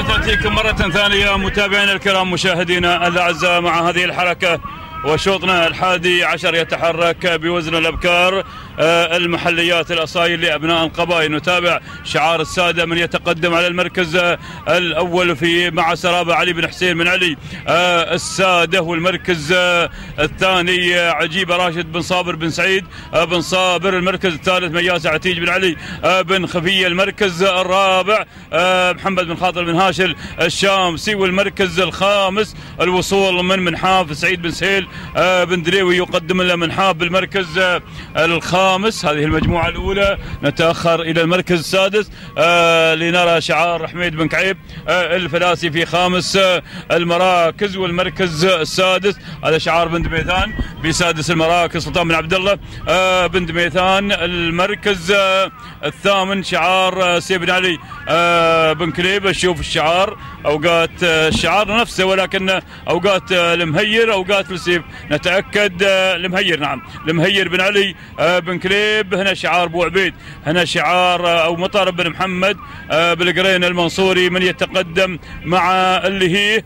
تأتيكم مرة ثانية متابعينا الكرام مشاهدينا الأعزاء مع هذه الحركة وشوطنا 11 يتحرك بوزن الأبكار المحليات الأصايل لأبناء القبائل. نتابع شعار السادة من يتقدم على المركز الأول في مع سرابة علي بن حسين بن علي السادة، والمركز الثاني عجيبة راشد بن صابر بن سعيد بن صابر، المركز الثالث مياس عتيج بن علي بن خفية، المركز الرابع محمد بن خاطر بن هاشل الشامسي، والمركز الخامس الوصول من منحاف سعيد بن سهيل بن دريوي يقدم له منحاف بالمركز الخامس. هذه المجموعة الأولى. نتأخر إلى المركز السادس لنرى شعار حميد بن كعيب الفلاسي في خامس المراكز، والمركز السادس هذا شعار بن دميثان بسادس المراكز سلطان بن عبد الله بن دميثان. المركز الثامن شعار سيف بن علي بن كليب. اشوف الشعار اوقات الشعار نفسه ولكن اوقات المهير اوقات السيف. نتاكد المهير، نعم المهير بن علي بن كليب. هنا شعار ابو عبيد، هنا شعار او مطرب بن محمد بالقرين المنصوري من يتقدم مع اللي هي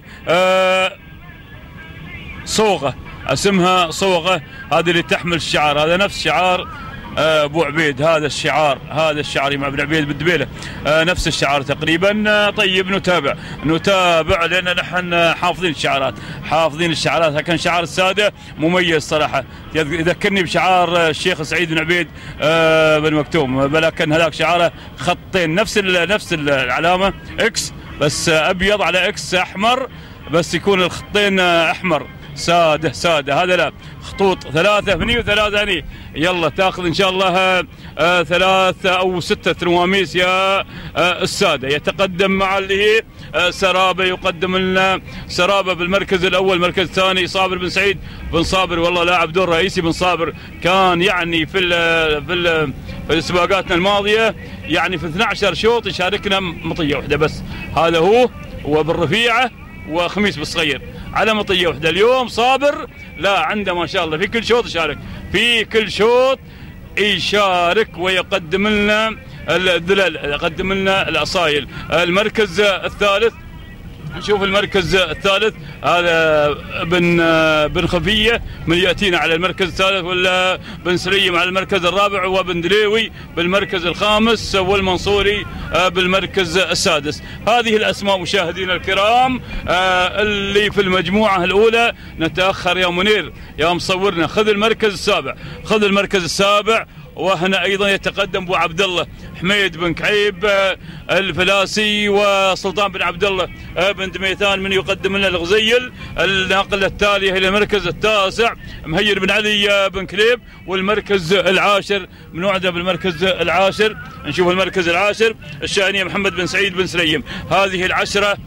صوغه، اسمها صوغه، هذه اللي تحمل الشعار، هذا نفس شعار ابو عبيد. هذا الشعار مع ابن عبيد بالدبيله نفس الشعار تقريبا. طيب نتابع لان نحن حافظين الشعارات لكن شعار الساده مميز صراحه، يذكرني بشعار الشيخ سعيد بن عبيد بن مكتوم، ولكن هذاك شعاره خطين نفس العلامه اكس بس ابيض على اكس احمر، بس يكون الخطين احمر ساده. هذا لا، خطوط ثلاثه هني وثلاثه هني. يلا تاخذ ان شاء الله 3 أو 6 نواميس يا الساده. يتقدم مع اللي هي سرابه، يقدم لنا سرابه بالمركز الاول. المركز الثاني صابر بن سعيد بن صابر، والله لاعب دور رئيسي بن صابر، كان يعني في سباقاتنا الماضيه يعني في 12 شوط يشاركنا مطيه واحده بس. هذا هو وبالرفيعه وخميس بالصغير على مطيه واحده. اليوم صابر لا عنده ما شاء الله في كل شوط يشارك، في كل شوط يشارك ويقدم لنا الذلل، يقدم لنا الاصايل. المركز الثالث، نشوف المركز الثالث هذا بن خفيه من ياتينا على المركز الثالث، ولا بن سليم على المركز الرابع، وبن دريوي بالمركز الخامس، والمنصوري بالمركز السادس. هذه الاسماء مشاهدينا الكرام اللي في المجموعه الاولى. نتاخر يا منير يا مصورنا، خذ المركز السابع. وهنا ايضا يتقدم ابو عبد الله حميد بن كعيب الفلاسي، وسلطان بن عبد الله بن دميثان من يقدم لنا الغزيل. الناقله التاليه الى المركز التاسع مهير بن علي بن كليب، والمركز العاشر منوعده بالمركز العاشر. نشوف المركز العاشر الشاهنيه محمد بن سعيد بن سليم. هذه العشره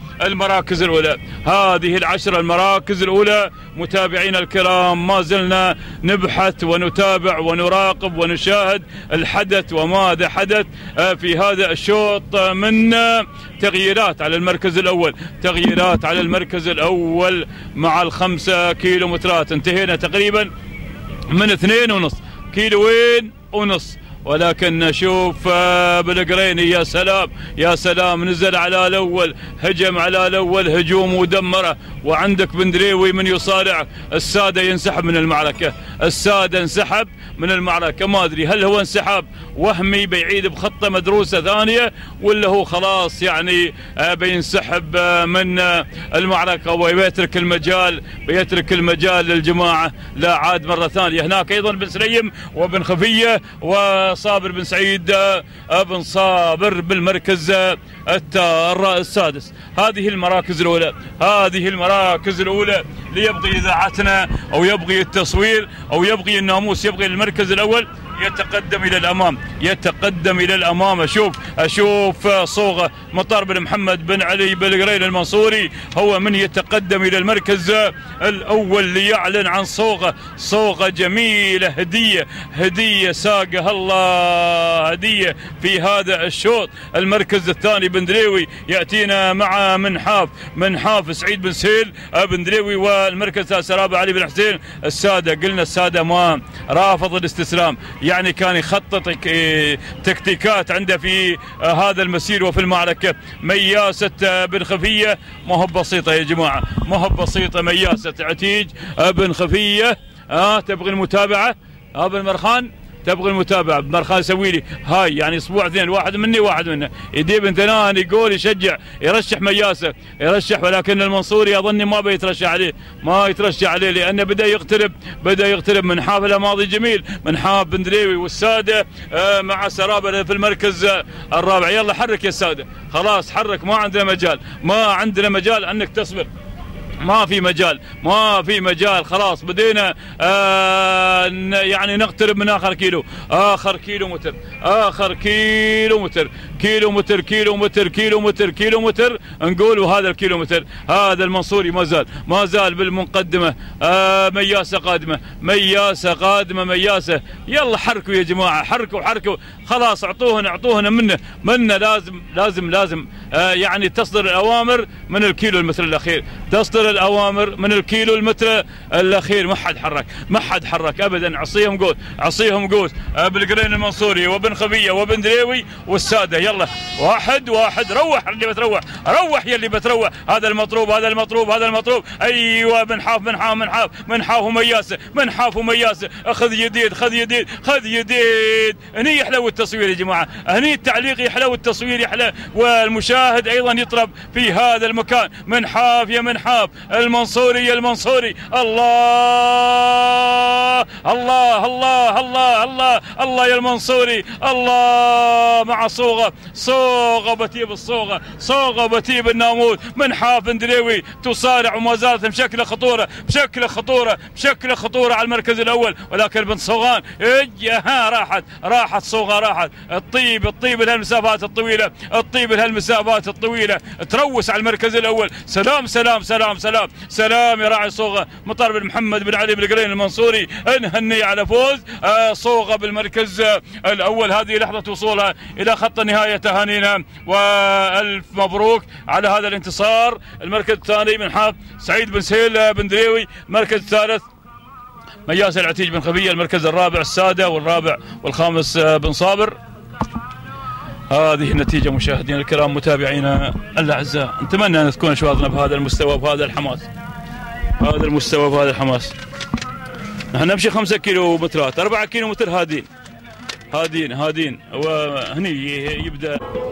المراكز الاولى متابعينا الكرام. ما زلنا نبحث ونتابع ونراقب ونشاهد الحدث وماذا حدث في هذا الشوط من تغييرات على المركز الأول مع ال5 كيلومترات. انتهينا تقريبا من 2.5 كيلوين ونص، ولكن نشوف بالقريني يا سلام نزل على الاول، هجم على الاول هجوم ودمره، وعندك بن دريوي من يصارع. الساده ينسحب من المعركه، انسحب من المعركه. ما ادري هل هو انسحاب وهمي بيعيد بخطه مدروسه ثانيه، ولا هو خلاص يعني بينسحب من المعركه ويترك المجال للجماعه. لا عاد مره ثانيه. هناك ايضا بن سليم وبن خفيه وصابر بن سعيد بن صابر بالمركز السادس. هذه المراكز الأولى ليبغي إذاعتنا أو يبغي التصوير أو يبغي الناموس، يبغي المركز الأول يتقدم إلى الأمام. أشوف صوغة مطار بن محمد بن علي بالقرين المنصوري هو من يتقدم إلى المركز الأول ليعلن عن صوغة جميلة، هدية ساقها الله هدية في هذا الشوط. المركز الثاني بن دريوي يأتينا مع منحاف سعيد بن سهيل بن دريوي، والمركز الثالث سرابة علي بن حسين. السادة قلنا السادة ما رافض الاستسلام، يعني كان يخطط تكتيكات عنده في هذا المسير وفي المعركة. مياسة بن خفية ما هو بسيطة يا جماعة، ما هو بسيطة. مياسة عتيج بن خفية. تبغي المتابعة بن مرخان؟ تبغي المتابعة بمرخان سوي لي هاي يعني اسبوع اثنين، واحد مني واحد منه. يديب بن ثنان يقول يشجع يرشح مياسة يرشح، ولكن المنصوري اظني ما بيترشح عليه، ما يترشح عليه لانه بدا يقترب من حافله ماضي جميل من حاف بن دريوي والساده مع سرابه في المركز الرابع. يلا حرك يا الساده، خلاص حرك، ما عندنا مجال انك تصبر، ما في مجال خلاص بدينا يعني نقترب من اخر كيلومتر نقول. وهذا الكيلومتر هذا المنصوري ما زال بالمقدمه. مياسه قادمه. يلا حركوا يا جماعه، حركوا خلاص، اعطوهنا منه لازم يعني تصدر الاوامر من الكيلو المتر الاخير، الأوامر من الكيلو المتر الأخير. ما حد حرك أبدا. عصيهم قوس بالقرين المنصوري وبن خفية وبن دريوي والسادة. يلا واحد روح يا اللي بتروح. هذا المطلوب. أيوة من حاف ومياسة. أخذ يديد. هني يحلو التصوير يا جماعة، هني التعليق يحلو، التصوير يحلى، والمشاهد أيضا يطرب في هذا المكان. من حاف المنصوري. الله يا المنصوري. الله مع صوغة بتيب الناموس من حاف بن دريوي تصارع وما زالت بشكل خطورة على المركز الأول، ولكن بن صوغان راحت صوغة. الطيب لهالمسافات الطويلة تروس على المركز الأول. سلام يا راعي صوغة مطر بن محمد بن علي بن القرين المنصوري. نهني على فوز صوغة بالمركز الأول. هذه لحظة وصولها إلى خط النهاية. تهانينا والف مبروك على هذا الانتصار. المركز الثاني من حاف سعيد بن سهيل بن دريوي. المركز الثالث مياسة العتيج بن خفية. المركز الرابع السادة، والرابع والخامس بن صابر. هذه النتيجة مشاهدينا الكرام متابعينا الأعزاء. نتمنى أن تكون أشواطنا بهذا المستوى وبهذا الحماس. نحن نمشي 5 كيلومترات، 4 كيلومتر هادين وهني يبدأ